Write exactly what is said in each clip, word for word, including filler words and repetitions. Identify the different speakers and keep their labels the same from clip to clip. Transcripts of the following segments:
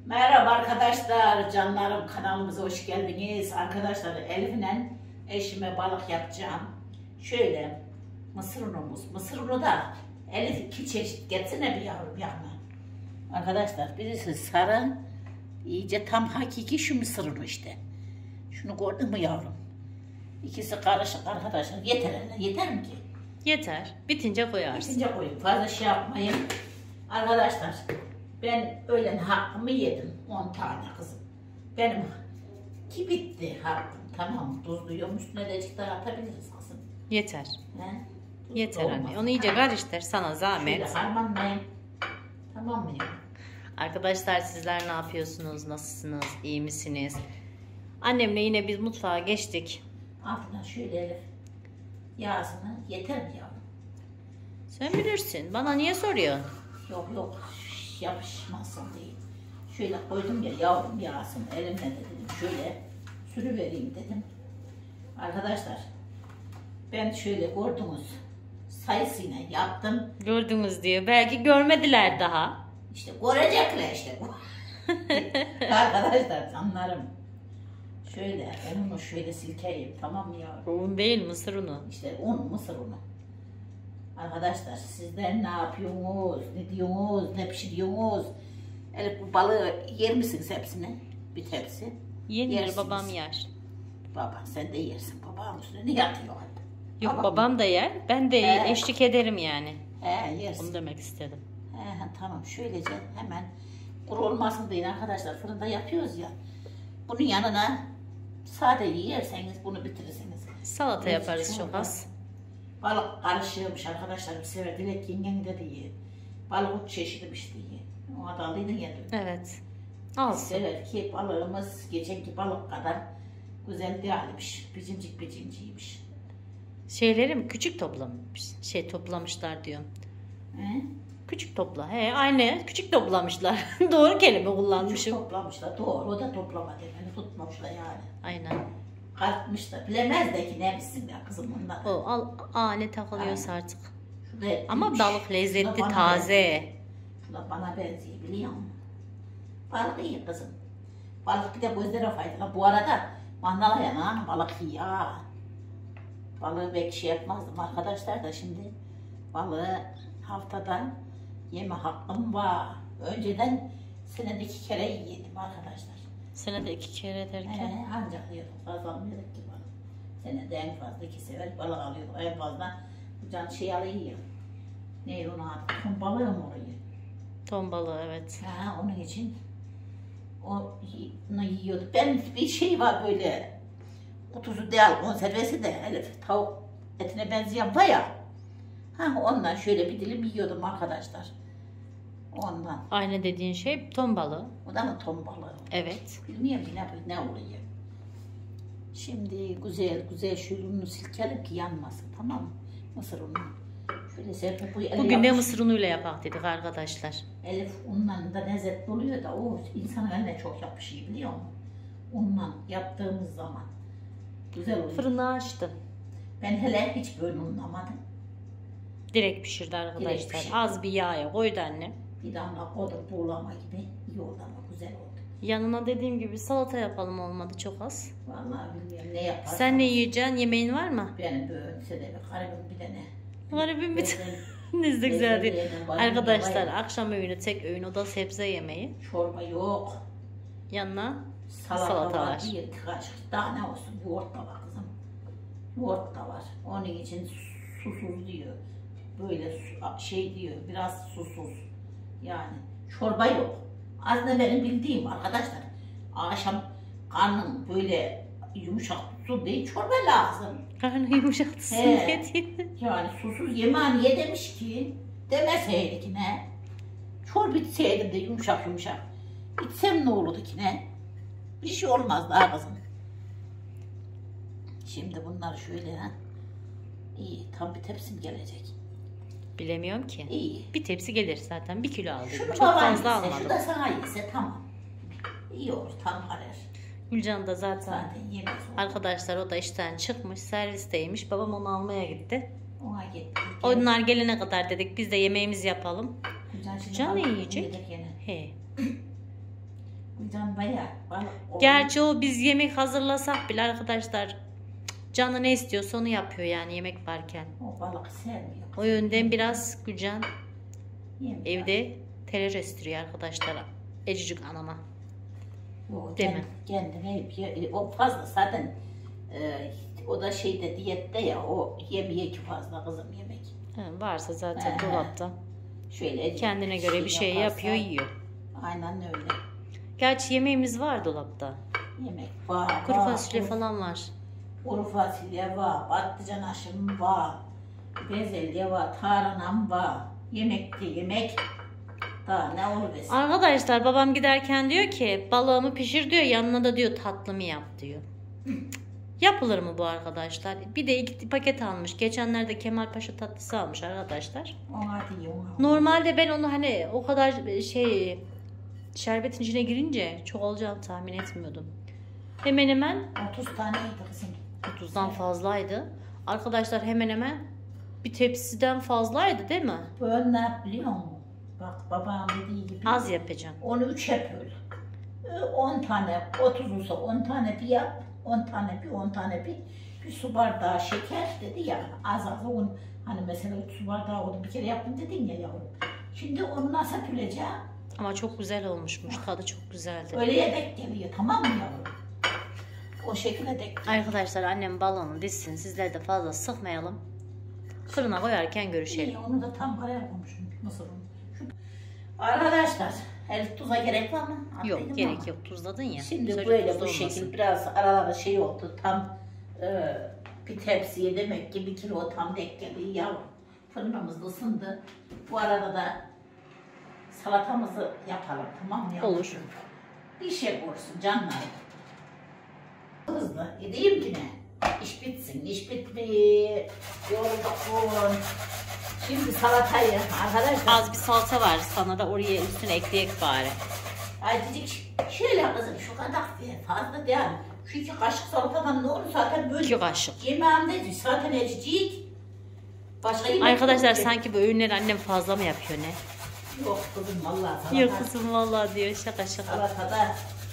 Speaker 1: Merhaba arkadaşlar, canlarım, kanalımıza hoş geldiniz. Arkadaşlar, Elif'le eşime balık yapacağım. Şöyle mısır unumuz, mısır unu da Elif iki çeşit getsene bir yavrum yanına. Arkadaşlar, birisi sarı, iyice tam hakiki şu mısır unu işte. Şunu gördün mü yavrum? İkisi karışık arkadaşlar. Yeter hele, yeter mi ki?
Speaker 2: Yeter. Bitince koyarsın.
Speaker 1: Bitince koyayım. Fazla şey yapmayın. Arkadaşlar, ben öğlen hakkımı yedim. on tane kızım. Benim ki bitti hakkım. Tamam, tuzluyum. Üstüne de azıcık daha atabiliriz kızım.
Speaker 2: Yeter.
Speaker 1: He?
Speaker 2: Yeter
Speaker 1: Olmaz.
Speaker 2: anne. Onu iyice karıştır. Sana zahmet.
Speaker 1: Şöyle harmanlayayım. Tamam mı?
Speaker 2: Arkadaşlar, sizler ne yapıyorsunuz? Nasılsınız? İyi misiniz? Annemle yine biz mutfağa geçtik.
Speaker 1: Altına şöyle Elif yağsını yeter mi yavrum?
Speaker 2: Sen bilirsin. Bana niye soruyorsun?
Speaker 1: Yok yok, yapışmasın diye. Şöyle koydum ya yavrum, yağsın elimle de dedim. Şöyle sürüvereyim dedim. Arkadaşlar, ben şöyle gördünüz sayısıyla yaptım.
Speaker 2: Gördünüz diyor. Belki görmediler daha.
Speaker 1: İşte görecekler işte. Arkadaşlar, canlarım. Şöyle ben onu şöyle silkeleyeyim, tamam mı yavrum?
Speaker 2: Un değil, mısır unu.
Speaker 1: İşte un, mısır unu. Arkadaşlar, sizler ne yapıyorsunuz, ne diyorsunuz, ne pişiriyorsunuz? Elif, bu balığı yer misiniz hepsini? Bir tepsi.
Speaker 2: Yenir,
Speaker 1: Yersiniz.
Speaker 2: babam yer.
Speaker 1: Baba sen de yersin, babam üstüne ne yatıyor hep?
Speaker 2: Yok,
Speaker 1: Tamam.
Speaker 2: babam da yer. Ben de
Speaker 1: He.
Speaker 2: eşlik ederim yani.
Speaker 1: He, yersin.
Speaker 2: Onu demek istedim.
Speaker 1: He, he, tamam, şöylece hemen kuru olmasın diye arkadaşlar, fırında yapıyoruz ya. Bunun yanına sade yerseniz bunu bitirirsiniz.
Speaker 2: Salata
Speaker 1: Evet,
Speaker 2: yaparız
Speaker 1: şurada.
Speaker 2: çok az.
Speaker 1: Balık karışıyormuş arkadaşlar, bir sefer Dilek yengen de diye. Balık üç çeşitmiş diye. O adalıydı yedim.
Speaker 2: Evet. Alsın.
Speaker 1: Sever ki balığımız geçenki balık kadar güzel değilmiş. Bicimcik bicimciymiş.
Speaker 2: Şeylerim küçük toplamış. Şey toplamışlar diyor.
Speaker 1: He?
Speaker 2: Küçük topla. He, aynı. Küçük toplamışlar. Doğru kelime
Speaker 1: Küçük
Speaker 2: kullanmışım.
Speaker 1: toplamışlar. Doğru, o da toplama demeni tutmamışlar yani.
Speaker 2: Aynen.
Speaker 1: Kalkmışlar. Bilemez de ki ne misin ya kızım bunlar.
Speaker 2: O al, ane takılıyorsa
Speaker 1: Aynen.
Speaker 2: artık.
Speaker 1: Şu da etmiş.
Speaker 2: Ama balık
Speaker 1: Şu
Speaker 2: lezzetli,
Speaker 1: da bana
Speaker 2: taze.
Speaker 1: benziyor. Şu da bana benziyor, biliyor musun? Balık iyi kızım. Balık bir de gözlere faydalı. Bu arada mandala yana balık iyi ha. Balığı belki şey yapmazdım arkadaşlar da şimdi balığı haftada yeme hakkım var. Önceden senede iki kere yedim arkadaşlar.
Speaker 2: Senede iki kere derken.
Speaker 1: Ee, ancak yiyorduk, fazla almıyorduk ki balık. Senede en fazla iki sefer balık alıyorduk. En fazla bu can şey alıyor. Neydi onun adı? Ton balığı mı oluyor?
Speaker 2: Ton balığı, evet.
Speaker 1: Ha, onun için o, onu yiyorduk. Ben bir şey var böyle, kutusu değil, konservesi de Elif, tavuk etine benzeyen var ya. Ha, ondan şöyle bir dilim yiyordum arkadaşlar. Ondan.
Speaker 2: Aynı dediğin şey ton balığı.
Speaker 1: O da mı ton balığı?
Speaker 2: Evet.
Speaker 1: Bilmiyorum ki ne, ne oluyor. Şimdi güzel güzel şöyle unu silkelim ki yanmasın, tamam mı? Mısır unu. Şöyle serpip bu ele
Speaker 2: Bugün de
Speaker 1: yapmış.
Speaker 2: mısır unuyla yapak dedik arkadaşlar.
Speaker 1: Elif unla da lezzetli oluyor da o insanın eline çok yapışıyor, biliyor musun? Unla yaptığımız zaman güzel oluyor.
Speaker 2: Fırını açtım.
Speaker 1: Ben hele hiç böyle unlamadım.
Speaker 2: Direkt pişirdi arkadaşlar.
Speaker 1: Direkt pişirdi.
Speaker 2: Az bir yağa koydu annem.
Speaker 1: Bir damla koydum, buğulama gibi iyi oldu ama güzel oldu.
Speaker 2: Yanına dediğim gibi salata yapalım, olmadı çok az.
Speaker 1: Vallahi bilmiyorum ne yaparsam.
Speaker 2: Sen ne yiyeceksin? Yemeğin var mı?
Speaker 1: Benim böyle sebebi karımın bir tane.
Speaker 2: Garibim bir tane. de güzel değil. Arkadaşlar, akşam öğünü tek öğün, o da sebze yemeği.
Speaker 1: Çorba yok.
Speaker 2: Yanına
Speaker 1: Salata,
Speaker 2: salata
Speaker 1: var.
Speaker 2: var.
Speaker 1: Bir kaşık daha ne olsun, yoğurt da var kızım. Yoğurt da var. Onun için susuz diyor. Böyle su- şey diyor, biraz susuz. Yani çorba yok. Aslında benim bildiğim arkadaşlar, akşam karnın böyle yumuşak tutsun diye çorba lazım.
Speaker 2: Karnı yumuşatsın
Speaker 1: He.
Speaker 2: diye.
Speaker 1: Yani susuz yemeği niye demiş ki? Demeseydi ki ne? Çorba içseydim de yumuşak yumuşak. İçsem ne olurdu ki ne? Bir şey olmaz daha kızım. Şimdi bunlar şöyle ha. İyi, tam bir tepsim gelecek.
Speaker 2: Bilemiyorum ki.
Speaker 1: İyi.
Speaker 2: Bir tepsi gelir zaten. Bir kilo aldım.
Speaker 1: Şunu
Speaker 2: Çok
Speaker 1: baban
Speaker 2: fazla
Speaker 1: yese, şu
Speaker 2: almadım.
Speaker 1: da sana yese tamam. İyi olur, tam harer.
Speaker 2: Gülcan da zaten
Speaker 1: Zaten yemez o.
Speaker 2: arkadaşlar, o da işten çıkmış, servisteymiş. Babam onu almaya gitti.
Speaker 1: Ona gitti.
Speaker 2: Onlar gelene kadar dedik biz de yemeğimizi yapalım.
Speaker 1: Güzel şimdi
Speaker 2: Can ne
Speaker 1: balık
Speaker 2: yiyecek?
Speaker 1: yedik yine.
Speaker 2: He.
Speaker 1: bayağı balık. O-
Speaker 2: Gerçi o biz yemek hazırlasak bile arkadaşlar canı ne istiyorsa onu yapıyor yani yemek varken.
Speaker 1: O balık sevmiyor.
Speaker 2: O yönden biraz Gülcan
Speaker 1: Yemiyor.
Speaker 2: evde terör estiriyor arkadaşlar. Ecicik anama.
Speaker 1: O
Speaker 2: Değil
Speaker 1: kend-
Speaker 2: mi?
Speaker 1: Kendine yapıyor. O fazla zaten e, o da şeyde diyette ya o yemiyor ki fazla kızım yemek.
Speaker 2: He, varsa zaten
Speaker 1: He.
Speaker 2: dolapta.
Speaker 1: Şöyle
Speaker 2: Kendine göre bir şey
Speaker 1: yaparsa-
Speaker 2: yapıyor yiyor.
Speaker 1: Aynen öyle.
Speaker 2: Gerçi yemeğimiz var dolapta.
Speaker 1: Yemek var.
Speaker 2: Kuru
Speaker 1: var,
Speaker 2: fasulye
Speaker 1: kuru-
Speaker 2: falan var.
Speaker 1: Kuru fasulye var, patlıcan aşım var, bezelye var, tarhanam var. Yemek de yemek. Daha ne olur besin.
Speaker 2: Arkadaşlar babam giderken diyor ki balığımı pişir diyor, yanına da diyor tatlımı yap diyor. Yapılır mı bu arkadaşlar? Bir de iki paket almış. Geçenlerde Kemalpaşa tatlısı almış arkadaşlar.
Speaker 1: Ona diyor. ona.
Speaker 2: Normalde ben onu hani o kadar şey şerbetin içine girince çok olacağını tahmin etmiyordum. Hemen hemen
Speaker 1: otuz taneydi kızım.
Speaker 2: otuzdan fazlaydı. Arkadaşlar hemen hemen bir tepsiden fazlaydı değil mi?
Speaker 1: Böyle ne yap biliyor musun? Bak babam dediği gibi.
Speaker 2: Az yapacağım.
Speaker 1: Onu üçe böl. Ee, on tane, otuz olsa on tane bir yap. on tane bir, on tane bir. Bir su bardağı şeker dedi ya. Az az un. Hani mesela üç su bardağı onu bir kere yaptım dedin ya yavrum. Şimdi onu nasıl böleceğim?
Speaker 2: Ama çok güzel olmuşmuş. Tadı çok güzeldi.
Speaker 1: Öyleye denk geliyor, tamam mı yavrum? O şekilde denk geliyor.
Speaker 2: Arkadaşlar annem balonu dizsin. Sizleri de fazla sıkmayalım. Fırına koyarken görüşelim.
Speaker 1: İyi, onu da tam paraya koymuşum mısırın. Şu... Arkadaşlar, el tuza gerek var mı?
Speaker 2: Yok
Speaker 1: Attıydım
Speaker 2: gerek
Speaker 1: ama.
Speaker 2: yok. Tuzladın ya.
Speaker 1: Şimdi
Speaker 2: Sadece
Speaker 1: böyle
Speaker 2: tuzlu
Speaker 1: bu
Speaker 2: olmasın.
Speaker 1: şekil biraz aralara şey oldu. Tam e, bir tepsiye demek ki bir kilo tam denk geldi yavrum. Fırınımız da ısındı. Bu arada da salatamızı yapalım, tamam mı yavrum?
Speaker 2: Olur.
Speaker 1: Bir şey olsun canlar. Hızlı. Edeyim ki ne? İş bitsin, iş bitmiyor. Yoruldum. Şimdi salatayı arkadaşlar.
Speaker 2: Az bir salça var. Sana da oraya üstüne ekleyek bari.
Speaker 1: Azıcık şöyle kızım şu kadar ver, fazla değil. Şu iki kaşık salatadan ne olur zaten böyle.
Speaker 2: İki kaşık.
Speaker 1: Yemeğimde zaten ezicik. Başka yemek
Speaker 2: Arkadaşlar
Speaker 1: yok ki.
Speaker 2: sanki bu öğünleri annem fazla mı yapıyor ne?
Speaker 1: Yok kızım vallahi salata.
Speaker 2: Yok kızım vallahi diyor şaka şaka.
Speaker 1: Salatada.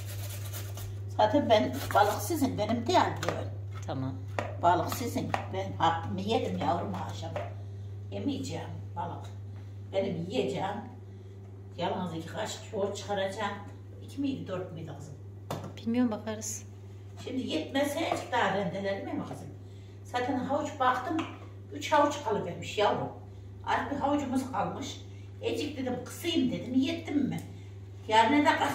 Speaker 1: Zaten ben balık sizin benim değil diyor.
Speaker 2: Tamam.
Speaker 1: Balık sizin. Ben hakkımı yedim yavrum akşam. Yemeyeceğim balık. Benim yiyeceğim. Yalnız iki kaşık yoğurt çıkaracağım. İki miydi dört müydü kızım?
Speaker 2: Bilmiyorum bakarız.
Speaker 1: Şimdi yetmezse azıcık daha rendelerim mi kızım? Zaten havuç baktım. Üç havuç kalıvermiş yavrum. Az bir havucumuz kalmış. Ecik dedim kısayım dedim. Yettim mi? Yarın da kal.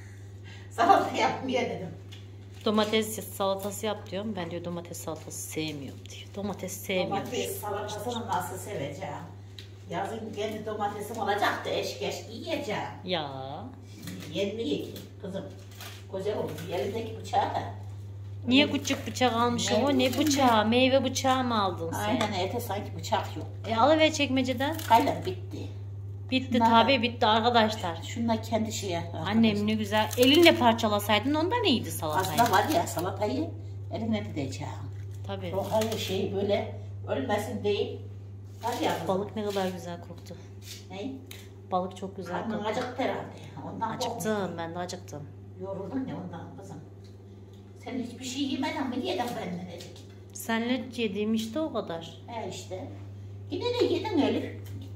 Speaker 1: Salata yapmaya dedim.
Speaker 2: Domates salatası yap diyorum. Ben diyor domates salatası sevmiyorum diyor. Domates sevmiyormuş.
Speaker 1: Domates salatasını nasıl seveceğim? Yazın kendi domatesim olacak da eş geç yiyeceğim.
Speaker 2: Ya.
Speaker 1: Yenmiyor ki kızım. Güzel olur. Elindeki bıçağı da.
Speaker 2: Niye küçük bıçak almışım? O ne bıçağı? Meyve bıçağı mı aldın sen?
Speaker 1: Aynen ete sanki bıçak yok.
Speaker 2: E alıver çekmeceden.
Speaker 1: Kaylan bitti.
Speaker 2: Bitti
Speaker 1: Şunlar-
Speaker 2: tabi bitti arkadaşlar.
Speaker 1: Şunla kendi şeye.
Speaker 2: Annem ne güzel. Elinle parçalasaydın ondan iyiydi salatayı.
Speaker 1: Aslında var ya salatayı eline dideceğim.
Speaker 2: Tabii.
Speaker 1: O hayır şey böyle ölmesin değil. Var ya.
Speaker 2: Balık ne kadar güzel koktu.
Speaker 1: Ne?
Speaker 2: Balık çok güzel
Speaker 1: Karnın
Speaker 2: koktu.
Speaker 1: acıktı herhalde. Ondan
Speaker 2: Acıktım ben de acıktım.
Speaker 1: Yoruldun ya ondan kızım. Sen hiçbir şey yemeden mi yedin benden ezik?
Speaker 2: Senle yediğim işte o kadar.
Speaker 1: He işte. Yine de yedin Elif.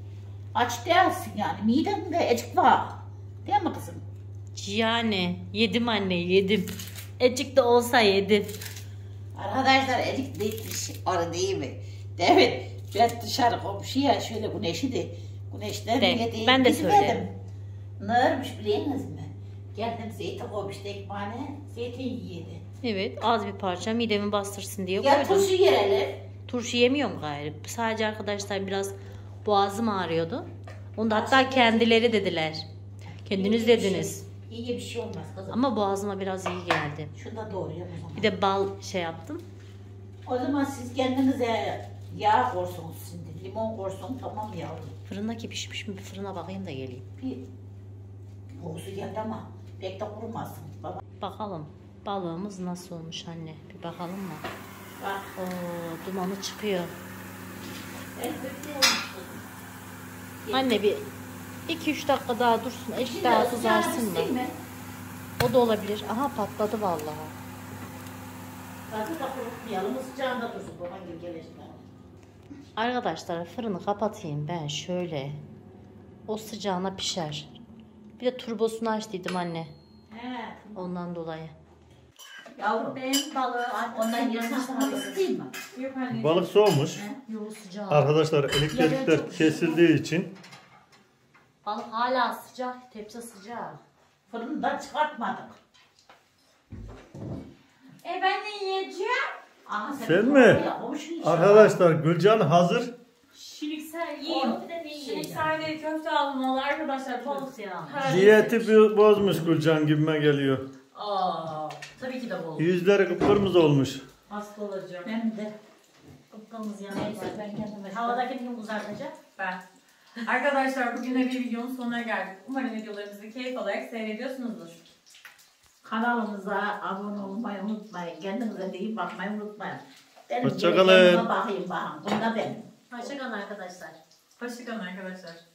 Speaker 1: Aç değilsin yani. Midende ecik var. Değil mi kızım?
Speaker 2: Yani yedim anne yedim. Ecik de olsa yedim.
Speaker 1: Arkadaşlar ecik değilmiş. Orada değil mi? Değil mi? Ben dışarı komşuya şöyle güneşi de güneşten
Speaker 2: De,
Speaker 1: yediğim
Speaker 2: ben de
Speaker 1: gitmedim.
Speaker 2: söyleyeyim.
Speaker 1: Ne örmüş biliyorsunuz mu? Geldim zeytin koymuştu ekmeğine. Zeytin yiyedi.
Speaker 2: Evet az bir parça midemi bastırsın diye
Speaker 1: Ya
Speaker 2: koydum.
Speaker 1: turşu yer Elif.
Speaker 2: Turşu yemiyorum gayrı. Sadece arkadaşlar biraz boğazım ağrıyordu. Onu da hatta
Speaker 1: Aslında-
Speaker 2: kendileri dediler. Kendiniz
Speaker 1: İyi bir şey-
Speaker 2: dediniz.
Speaker 1: İyi bir şey olmaz kızım.
Speaker 2: Ama boğazıma biraz iyi geldi.
Speaker 1: Şunda doğruyor o zaman.
Speaker 2: Bir de bal şey yaptım.
Speaker 1: O zaman siz kendinize yağ korsunuz şimdi. Limon korsun tamam mı yavrum?
Speaker 2: Fırındaki pişmiş mi bir fırına bakayım da geleyim.
Speaker 1: Bir kokusu geldi ama pek de kurumasın. Baba.
Speaker 2: Bakalım balığımız nasıl olmuş anne. Bir bakalım mı?
Speaker 1: Bak.
Speaker 2: Oo, dumanı çıkıyor.
Speaker 1: Elbette olmuş kızım.
Speaker 2: Anne bir iki üç dakika daha dursun. Azıcık
Speaker 1: Şimdi
Speaker 2: daha
Speaker 1: ısıcağı
Speaker 2: kızarsın da.
Speaker 1: pişsin mi?
Speaker 2: O da olabilir. Aha patladı vallahi.
Speaker 1: Gazı da kurutmayalım. Sıcağında dursun. Baban gibi gelişme.
Speaker 2: Arkadaşlar fırını kapatayım ben şöyle. O sıcağına pişer. Bir de turbosunu açtıydım anne.
Speaker 1: He.
Speaker 2: Ondan dolayı.
Speaker 1: Yavrum benim balığı ondan yarısını sana ısıtayım mı?
Speaker 3: Yok anne.
Speaker 4: Balık soğumuş.
Speaker 2: Yoğu sıcak.
Speaker 4: Arkadaşlar elektrikler kesildiği için
Speaker 2: Balık hala sıcak. Tepsi sıcak.
Speaker 1: Fırından çıkartmadık.
Speaker 3: E ben de yiyeceğim.
Speaker 1: Aha,
Speaker 4: Sen mi? Arkadaşlar Gülcan hazır.
Speaker 3: Şiliksel
Speaker 1: Onu
Speaker 3: yiyeyim.
Speaker 1: bir de ne yiyeceğim?
Speaker 3: Şiliksel değil köfte aldım valla arkadaşlar.
Speaker 2: Bol ya.
Speaker 4: Diyeti bir bozmuş Gülcan gibime geliyor.
Speaker 2: Aa, tabii ki de bol.
Speaker 4: Yüzleri kıpkırmızı olmuş.
Speaker 3: Hasta olacağım.
Speaker 1: Benim de.
Speaker 2: Kıpkırmızı
Speaker 1: Neyse
Speaker 2: yanıyor.
Speaker 1: ben kendime.
Speaker 2: Havadaki kim uzatacak?
Speaker 3: Ben. Arkadaşlar bugün de bir videonun sonuna geldik. Umarım videolarımızı keyif alarak seyrediyorsunuzdur.
Speaker 1: Kanalımıza abone olmayı unutmayın. Kendinize de iyi bakmayı unutmayın. Benim
Speaker 4: Hoşça kalın.
Speaker 1: kendime bakayım bakın. Bunda benim.
Speaker 2: Hoşçakalın arkadaşlar.
Speaker 3: Hoşçakalın arkadaşlar.